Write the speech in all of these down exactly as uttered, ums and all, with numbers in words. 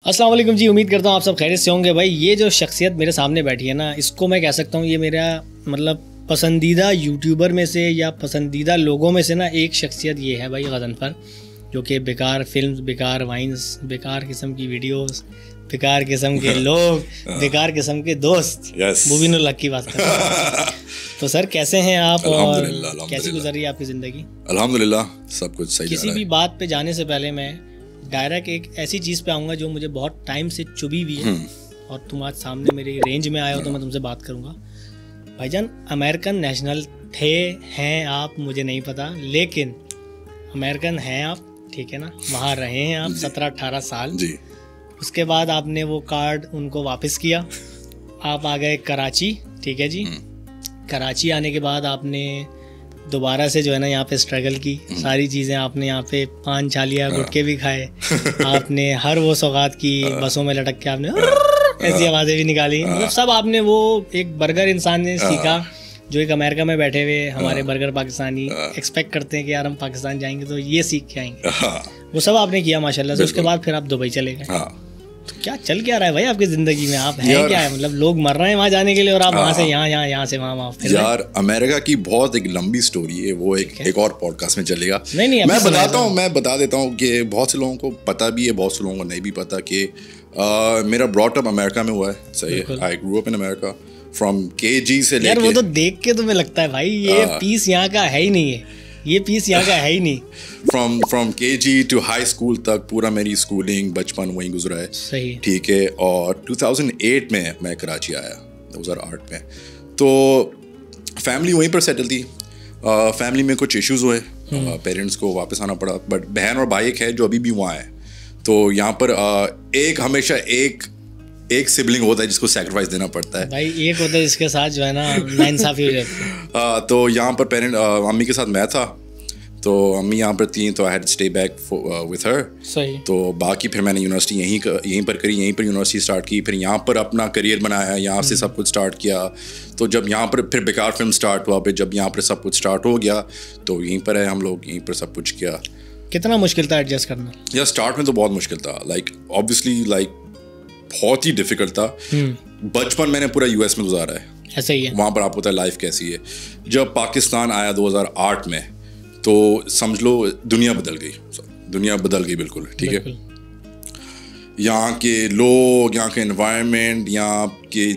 अस्सलाम वालेकुम जी, उम्मीद करता हूँ आप सब खैरियत से होंगे। भाई ये जो शख्सियत मेरे सामने बैठी है ना, इसको मैं कह सकता हूँ ये मेरा मतलब पसंदीदा यूट्यूबर में से या पसंदीदा लोगों में से ना एक शख्सियत ये है भाई गज़नफ़र, जो कि बेकार फिल्म्स, बेकार वाइन्स, बेकार किस्म की वीडियोस, बेकार किस्म के लोग, बेकार किस्म के दोस्त, मुबीनुल हक की बात कर रहे हैं। तो सर कैसे हैं आप और कैसी गुजर रही है आपकी ज़िंदगी? अल्हम्दुलिल्लाह सब कुछ सही जा रहा है। किसी भी बात पे जाने से पहले मैं डायरेक्ट एक ऐसी चीज़ पे आऊँगा जो मुझे बहुत टाइम से चुभी हुई है, और तुम आज सामने मेरे रेंज में आए हो तो मैं तुमसे बात करूँगा। भाईजान अमेरिकन नेशनल थे हैं आप, मुझे नहीं पता, लेकिन अमेरिकन हैं आप, ठीक है ना, वहाँ रहे हैं आप सत्रह अठारह साल जी। उसके बाद आपने वो कार्ड उनको वापस किया, आप आ गए कराची, ठीक है जी। कराची आने के बाद आपने दोबारा से जो है ना यहाँ पे स्ट्रगल की, सारी चीज़ें आपने यहाँ पे पान छा लिया, गुटके भी खाए, आपने हर वो सौगात की, बसों में लटक के आपने ऐसी आवाज़ें भी निकाली, मतलब सब आपने वो एक बर्गर इंसान ने सीखा जो एक अमेरिका में बैठे हुए हमारे बर्गर पाकिस्तानी एक्सपेक्ट करते हैं कि यार हम पाकिस्तान जाएंगे तो ये सीख के आएंगे, वो सब आपने किया माशाल्लाह से। उसके बाद फिर आप दुबई चले गए। तो क्या चल क्या रहा है भाई आपकी ज़िंदगी में? आप हैं क्या है, मतलब लोग मर रहे हैं वहाँ जाने के लिए और आप वहाँ से यहाँ यहाँ यहाँ से वहाँ वहाँ। यार अमेरिका की बहुत एक लंबी स्टोरी है, वो एक एक और पॉडकास्ट में चलेगा। नहीं नहीं मैं बताता हूँ मैं बता देता हूँ कि बहुत से लोगों को पता भी है, बहुत से लोगों को नहीं भी पता कि मेरा ब्रॉट अप अमेरिका में हुआ है। सही है, I grew up in America from K G से लेके। यार वो तो देख के तुम्हें लगता है भाई ये पीस यहाँ का है ही नहीं है, ये पीस यहाँ का है ही नहीं। From from K ji to high school तक पूरा मेरी स्कूलिंग बचपन वहीं गुजरा है। सही, ठीक है। और दो हज़ार आठ में मैं कराची आया, दो हज़ार आठ में, तो फैमिली वहीं पर सेटल थी। फैमिली uh, में कुछ इश्यूज हुए, पेरेंट्स uh, को वापस आना पड़ा, बट बहन और भाई एक है जो अभी भी वहाँ है। तो यहाँ पर uh, एक हमेशा एक एक सिबलिंग होता है जिसको सैक्रिफाइस देना पड़ता है। भाई एक होता है जिसके साथ जो है ना नाइंसाफी हो जाती है। तो यहाँ पर पेरेंट मम्मी के साथ मैं था, तो अम्मी यहाँ पर थी, तो I had stay back with her. सही। तो बाकी फिर मैंने यूनिवर्सिटी यहीं यहीं पर करी, यहीं पर यूनिवर्सिटी स्टार्ट की, फिर यहाँ पर अपना करियर बनाया, यहाँ से सब कुछ स्टार्ट किया। तो जब यहाँ पर फिर बेकार फिल्म स्टार्ट हुआ, फिर जब यहाँ पर सब कुछ स्टार्ट हो गया तो यहीं पर है हम लोग, यहीं पर सब कुछ किया। कितना मुश्किल था एडजस्ट करना? यार स्टार्ट में तो बहुत मुश्किल था, लाइक ऑब्वियसली लाइक बहुत ही डिफिकल्ट था। बचपन मैंने पूरा यूएस में गुजारा है, ऐसा ही है। वहाँ पर आपको पता है लाइफ कैसी है। जब पाकिस्तान आया दो हज़ार आठ में तो समझ लो दुनिया बदल गई, दुनिया बदल गई बिल्कुल, ठीक है। यहाँ के लोग, यहाँ के एनवायरनमेंट, यहाँ के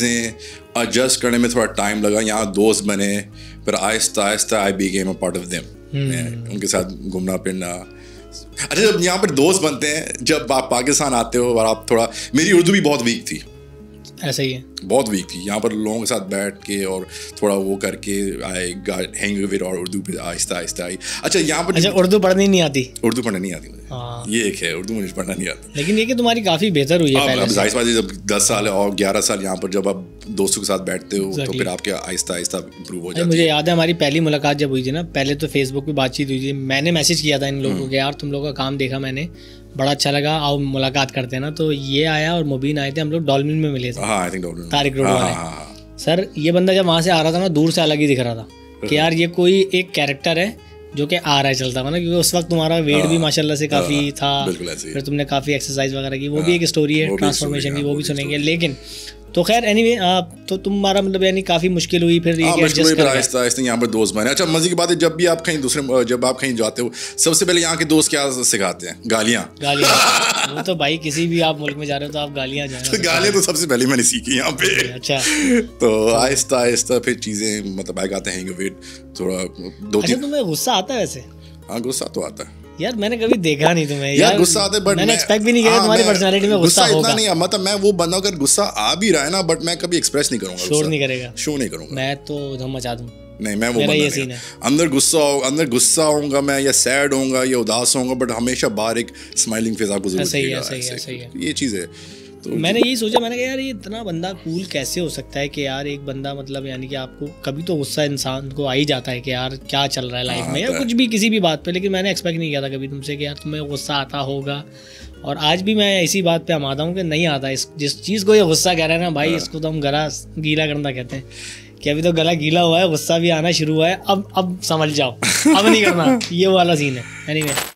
चीज़ें एडजस्ट करने में थोड़ा टाइम लगा। यहाँ दोस्त बने, फिर आहिस्ता आहिस्ता I became a part of them, उनके साथ घूमना फिरना। अच्छा जब यहाँ पर दोस्त बनते हैं, जब आप पाकिस्तान आते हो और आप थोड़ा, मेरी उर्दू भी बहुत वीक थी, ऐसा ही है, बहुत वीक थी। यहाँ पर लोगों के साथ बैठ के और थोड़ा वो करके आई गॉट हैंग विद, और उर्दू पे आहिस्ता आहिस्ता आई। अच्छा यहाँ पर अच्छा उर्दू पढ़नी नहीं आती? उर्दू पढ़ना नहीं आती मुझे, ये एक है, उर्दू मुझे पढ़ना नहीं आता। लेकिन ये कि तुम्हारी काफ़ी बेहतर हुई है पहले से। जाहिर बात है, जब दस साल और ग्यारह साल यहाँ पर जब आप दोस्तों के साथ बैठते हो तो फिर आपके आहिस्ता आहिस्ता इम्प्रूव हो जाता है। मुझे याद है हमारी पहली मुलाकात जब हुई थी ना, पहले तो फेसबुक पे बातचीत हुई थी, मैंने मैसेज किया था इन लोगों को, यार तुम लोगों का काम देखा मैंने, बड़ा अच्छा लगा, आओ मुलाकात करते हैं ना। तो ये आया और मुबीन आए थे, हम लोग डॉल्फिन में मिले थे, हाँ, I think Dolphin, Tariq Road वाले। सर ये बंदा जब वहाँ से आ रहा था ना, दूर से अलग ही दिख रहा था कि यार ये कोई एक कैरेक्टर है जो कि आ रहा है चलता हुआ ना, क्योंकि उस वक्त तुम्हारा वेट भी माशाल्लाह से काफ़ी था, फिर तुमने काफ़ी एक्सरसाइज वगैरह की, वो भी एक स्टोरी है ट्रांसफॉर्मेशन की, वो भी सुनेंगे। लेकिन तो खैर एनीवे आप तो तुम्हारा मतलब यानी काफ़ी मुश्किल हुई फिर ये एडजस्ट कर आहिस्ता आहिस्ता यहाँ पर दोस्त बने। अच्छा मजे की बात है, जब भी आप कहीं दूसरे जब आप कहीं जाते हो सबसे पहले यहाँ के दोस्त क्या सिखाते हैं? गालियाँ। गालियाँ वो तो भाई किसी भी आप मुल्क में जा रहे हो तो आप गालियाँ जाए, तो गालियाँ तो सबसे पहले मैंने सीखी यहाँ पे। अच्छा तो आहिस्ता आहिस्ता फिर चीज़ें मतलब आ जाते हैं, वेट थोड़ा दो तीन। तुम्हें गुस्सा आता है वैसे? हाँ गुस्सा तो आता है यार, मैंने कभी देखा नहीं तुम्हें यार, यार गुस्सा आता है, बट मैंने एक्सपेक्ट भी नहीं किया तुम्हारी पर्सनालिटी में गुस्सा होगा। इतना नहीं, मतलब मैं वो बंदा अगर गुस्सा आ भी रहा है ना, बट मैं कभी एक्सप्रेस नहीं करूंगा, शोर नहीं करेगा, शो नहीं करूंगा, मैं तो धम मचा दूं। नहीं मैं वो बंदा नहीं, अंदर गुस्सा अंदर गुस्सा होऊंगा मैं, या सैड होऊंगा या उदास होऊंगा, बट हमेशा बाहर एक स्माइलिंग फेस आपको जरूर दिखेगा। ये चीज़ है। तो मैंने यही सोचा, मैंने कहा यार ये इतना बंदा कूल कैसे हो सकता है कि यार एक बंदा मतलब यानी कि आपको कभी तो गुस्सा इंसान को आ ही जाता है कि यार क्या चल रहा है लाइफ में, या कुछ भी किसी भी बात पे, लेकिन मैंने एक्सपेक्ट नहीं किया था कभी तुमसे कि यार तुम्हें गुस्सा आता होगा। और आज भी मैं इसी बात पे आमादा हूँ कि नहीं आता। इस जिस चीज़ को ये गुस्सा कह रहे हैं ना भाई, इसको तो हम गला गीला करना कहते हैं कि अभी तो गला गीला हुआ है, गुस्सा भी आना शुरू हुआ है, अब अब समझ जाओ, अब नहीं करना, ये वाला सीन है। एनीवे